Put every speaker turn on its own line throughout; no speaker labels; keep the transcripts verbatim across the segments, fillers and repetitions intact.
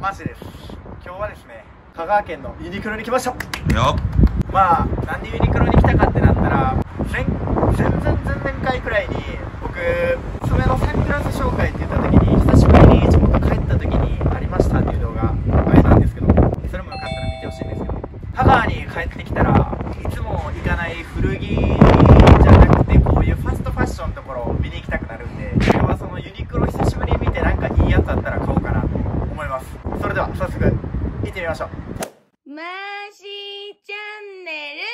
マジです。今日はですね、香川県のユニクロに来ました。
よっ。
まあなんでユニクロに来たかってなったら、前前々前々回くらいに僕爪のサングラス紹介って言った時に、久しぶりに地元帰った時にありましたっていう動画あげたんですけど、それもよかったら見てほしいんですけど、香川に帰ってきたらいつも行かない古着じゃなくて、こういうファストファッションのところを見に行きたくなるんで、今日はそのユニクロ久しぶりに見て、なんかいいやつあったら買おうかなと思います。それでは早速行ってみましょう。
マーシーチャンネル。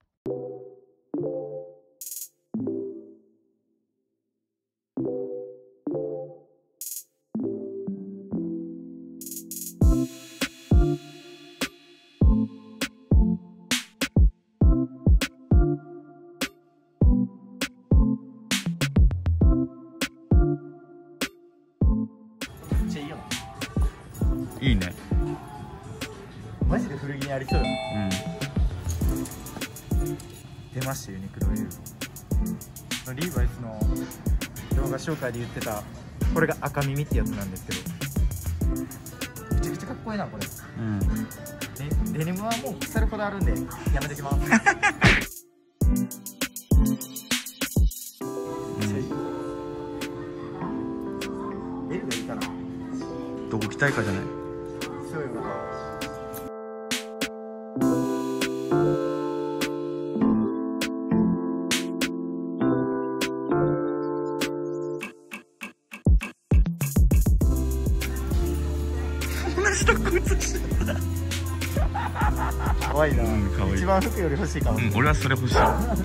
めっちゃいいよ。
いいね。
マジで古着にありそうよ。
うん。
出ましたユニクロ L。リーバイスの動画紹介で言ってた、これが赤耳ってやつなんですけど、めちゃくちゃかっこいいなこれ。
うん。
デデニムはもう腐るほどあるんでやめてきます。L がいいかな。
どこ着たいかじゃない。
そういうこと。
同じとこ写してた。
可愛いな。
うん、可愛い。
一番服より欲しいかも。
うん、俺はそれ欲しい。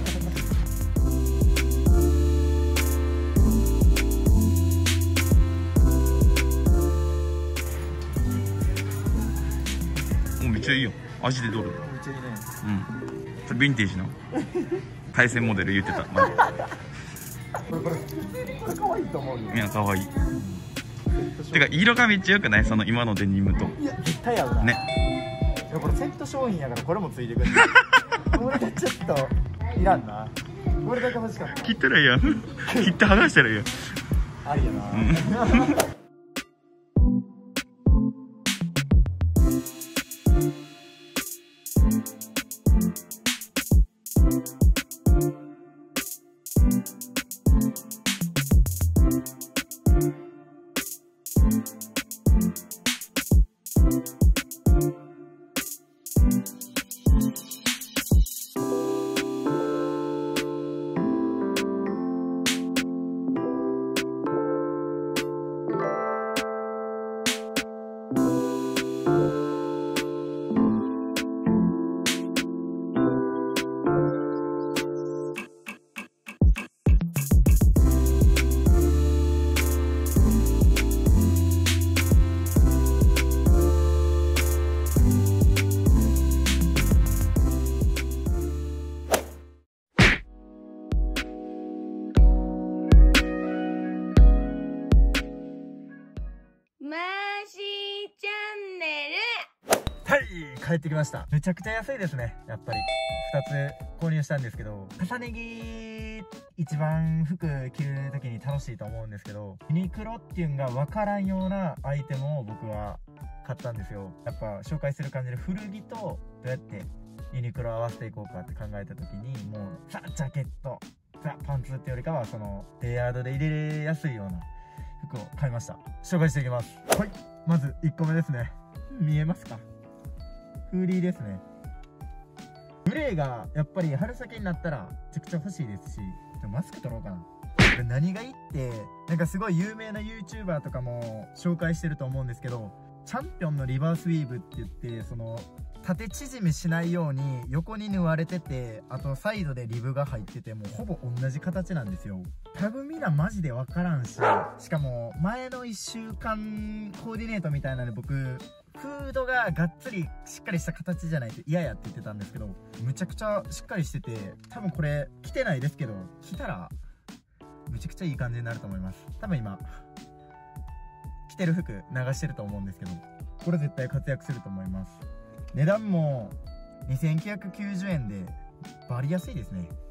もうめっちゃいいよ。味でどれ。
めっちゃいいね。
うん。それヴィンテージの対戦モデル言ってた。まだ
これこれこれ可愛いと思うよ。
いや、可愛い。てか色がめっちゃ良くない？その今のデニムと。
いや絶対合うな。
ね。
いやこれセット商品やからこれもついてくる。これがちょっといらんな。これだけ欲しかった。
切ったらいいやん。切って剥がしたらいいやん。
ありやな。
うん
マーシーチャンネル。
はい、帰ってきました。めちゃくちゃ安いですね。やっぱりふたつ購入したんですけど、重ね着一番服着る時に楽しいと思うんですけど、ユニクロっていうのが分からんようなアイテムを僕は買ったんですよ。やっぱ紹介する感じで古着とどうやってユニクロ合わせていこうかって考えた時に、もうザ・ジャケット、ザ・パンツってよりかは、そのレイヤードで入れやすいような服を買いました。紹介していきます。はい、まずいっこめですね。見えますか？フーリーですね。グレーがやっぱり春先になったらめちゃくちゃ欲しいですし、マスク取ろうかな。これ何がいいって、なんかすごい有名な YouTuber とかも紹介してると思うんですけど、チャンピオンのリバースウィーブって言って、その縦縮みしないように横に縫われてて、あとサイドでリブが入ってて、もうほぼ同じ形なんですよ。タグミラマジで分からんし、しかも前のいっしゅうかんコーディネートみたいなので、僕フードががっつりしっかりした形じゃないと嫌やって言ってたんですけど、むちゃくちゃしっかりしてて、多分これ着てないですけど、着たらむちゃくちゃいい感じになると思います。多分今着てる服流してると思うんですけど、これ絶対活躍すると思います。値段もにせんきゅうひゃくきゅうじゅうえんでバリ安いですね。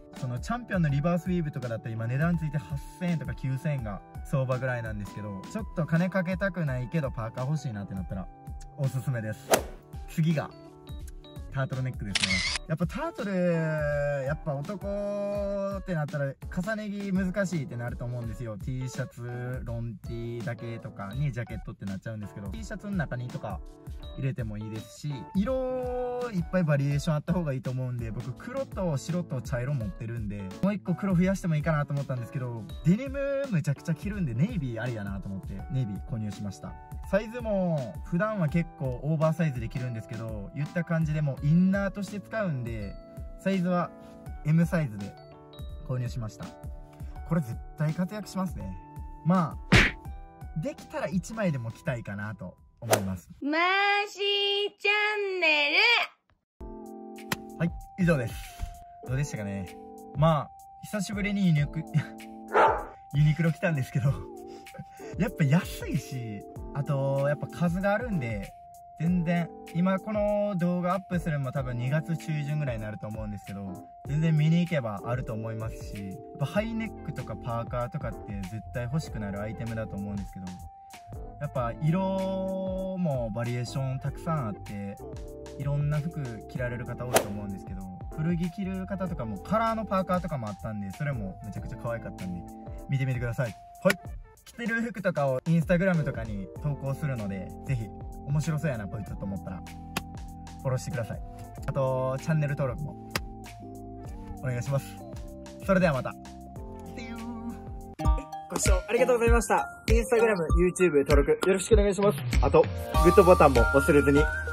そのチャンピオンのリバースウィーブとかだったら今値段ついてはっせんえんとかきゅうせんえんが相場ぐらいなんですけど、ちょっと金かけたくないけどパーカー欲しいなってなったらおすすめです。次がタートルネックですね。やっぱタートルやっぱ男ってなったら重ね着難しいってなると思うんですよ。 T シャツロン T だけとかにジャケットってなっちゃうんですけど、 T シャツの中にとか入れてもいいですし、色いっぱいバリエーションあった方がいいと思うんで、僕黒と白と茶色持ってるんで、もう一個黒増やしてもいいかなと思ったんですけど、デニムむちゃくちゃ着るんでネイビーありやなと思ってネイビー購入しました。サイズも普段は結構オーバーサイズで着るんですけど、言った感じでもインナーとして使うんでサイズは エム サイズで購入しました。これ絶対活躍しますね。まあできたらいちまいでも着たいかなと思います。
マーシーチャンネル。
はい、以上です。どうでしたかね。まあ久しぶりにユニクユニクロ来たんですけどやっぱ安いし、あとやっぱ数があるんで、全然今この動画アップするのも多分にがつ中旬ぐらいになると思うんですけど、全然見に行けばあると思いますし、やっぱハイネックとかパーカーとかって絶対欲しくなるアイテムだと思うんですけど、やっぱ色もバリエーションたくさんあっていろんな服着られる方多いと思うんですけど、古着着る方とかもカラーのパーカーとかもあったんで、それもめちゃくちゃ可愛かったんで見てみてください。はい、着てる服とかをインスタグラムとかに投稿するので、ぜひ面白そうやなこいつと思ったらフォローしてください。あとチャンネル登録もお願いします。それではまた。ご視聴ありがとうございました。インスタグラム、YouTube 登録よろしくお願いします。あとグッドボタンも忘れずに。